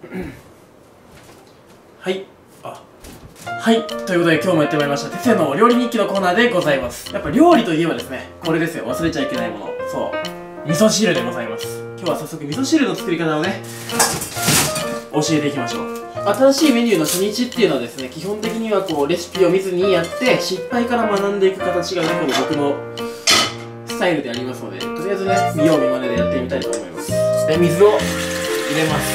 はい。はい。ということで今日もやってまいりました。てつやの料理日記のコーナーでございます。やっぱ料理といえばですね、これですよ。忘れちゃいけないもの。そう。味噌汁でございます。今日は早速味噌汁の作り方をね、教えていきましょう。新しいメニューの初日っていうのはですね、基本的にはこうレシピを見ずにやって失敗から学んでいく形がね、この僕のスタイルでありますので、とりあえずね、見よう見まねでやってみたいと思います。で、水を入れます。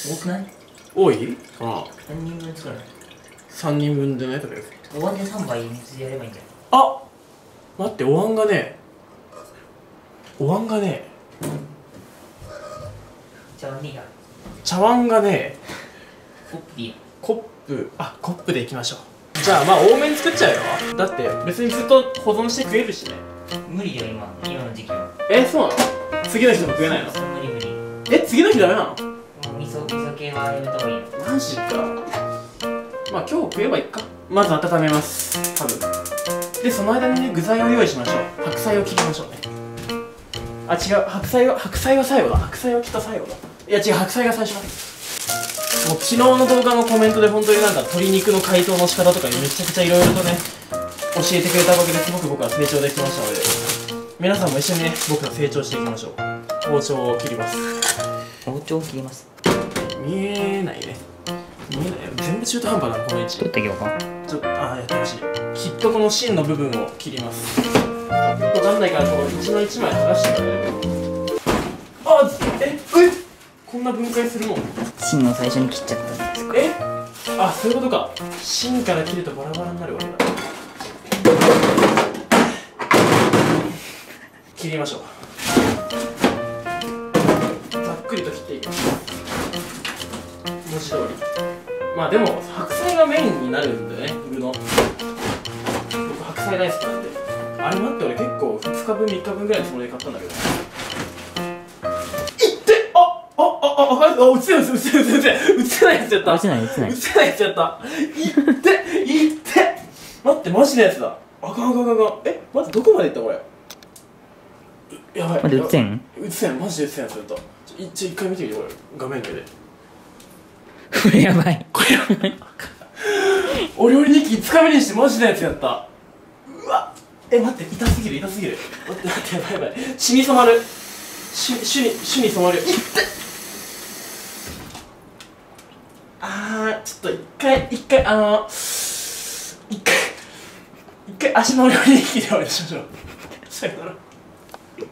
多くない？ 多いかな。 何人分作るの ？3人分でね、とりあえず。 お椀で3杯水でやればいいんじゃない？ あ、待って、お椀がね、 茶碗でいいや。 茶碗がね、 コップでいいや。 コップでいきましょう。じゃあまあ多めに作っちゃうよ。だって別にずっと保存して食えるしね。 無理よ、今の時期は。 そうなの？次の日でも食えないの？ 無理。 次の日ダメなの？ もう味噌系はやめた方がいいよ。 マジか。まあ今日食えばいいか。まず温めます、多分。で、その間にね、具材を用意しましょう。白菜を切りましょうね。あ、違う、白菜は最後だ。白菜はきっと最後だ。いや違う、白菜が最初だ。もう昨日の動画のコメントで本当になんか鶏肉の解凍の仕方とかめちゃくちゃいろいろとね、教えてくれたおかげですごく僕は成長できましたので、皆さんも一緒にね、僕が成長していきましょう。包丁を切ります。 包丁を切ります。 見えないね。見えないよ。全部中途半端だな、この位置。 取ってあげようか。 やってほしい。きっとこの芯の部分を切ります。わかんないから、この一枚一枚剥がしてくれる。こんな分解するもん。 芯を最初に切っちゃったんですか？ そういうことか。芯から切るとバラバラになるわけだ。切りましょう。ざっくりと切っていきます。文字通り。まあでも白菜がメインになるんだよね、具の。僕白菜大好きなんで。あれ待って、俺結構2日分3日分ぐらいのつもりで買ったんだけど。映せないやつやった。 映せないやつやった。 待って、マジのやつだ。あかん。待って、どこまでいったこれ。やばい。 まだ映せん？ 映せん、マジで映せんやつやった。一回見てみて、これ。画面で。 これやばい。 お料理日記5日目にしてマジのやつやった。うわ。待って、痛すぎる。待って、やばい。血に染まる。種に染まる。ちょっと一回足のお料理日記で終わりにしましょう。さよなら。